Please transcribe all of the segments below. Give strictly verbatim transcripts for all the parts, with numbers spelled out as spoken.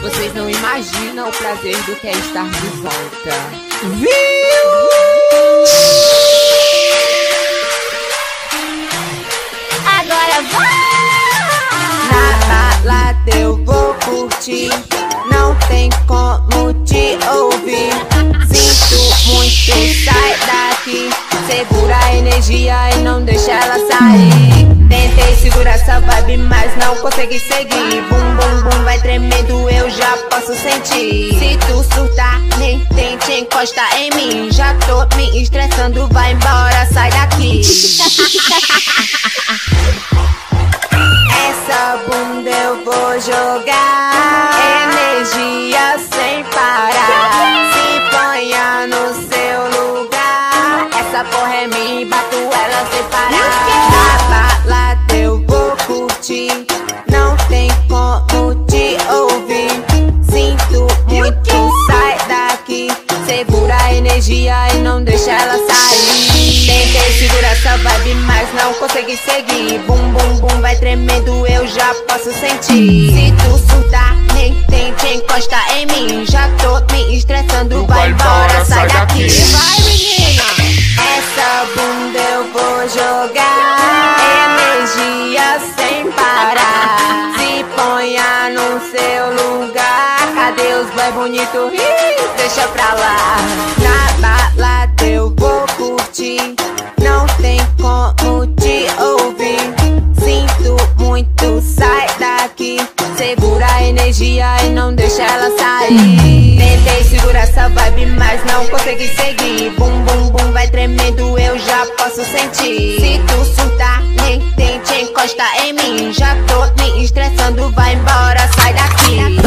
Vocês não imaginam o prazer do que é estar de volta. Viu? Agora vai! Na balada eu vou curtir, não tem como te ouvir. Sinto muito, sai daqui. Segura a energia e não deixa ela sair. Tentei segurar essa vibe, mas não consegui seguir. Bum, bum, bum, vai tremendo, eu já posso sentir. Se tu surtar, nem tente encostar em mim. Já tô me estressando, vai embora, sai daqui. Essa bunda eu vou jogar, energia sem parar. Se ponha no seu lugar, essa porra é minha, bato ela sem parar. Na balada eu vou curtir, não tem como te ouvir. Sinto muito, sai daqui. Segura a energia e não deixa ela sair. Tentei segurar essa vibe, mas não consegui seguir. Bum, bum, bum, vai tremendo, eu já posso sentir. Se tu surtar, nem tente encostar em mim. Já tô me estressando, vai embora, sai daqui. Vai, menina! Essa bunda eu vou jogar, energia sem parar. Se ponha no seu lugar, cadê os boy bonito? Ih, deixa pra lá. Na balada eu vou curtir, não tem como te ouvir. Sinto muito, sai daqui. Segura a energia e não deixa ela sair. Tentei segurar essa vibe, mas não consegui seguir. Bum, bum, bum, vai tremendo, eu já posso sentir. Se tu surtar, nem tente encostar em mim. Já tô me estressando, vai embora, sai daqui.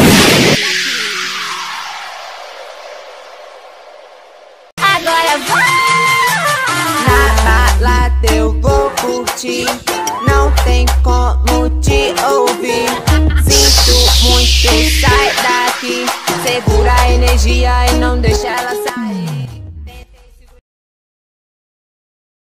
Agora vai! Na balada eu vou curtir, não tem como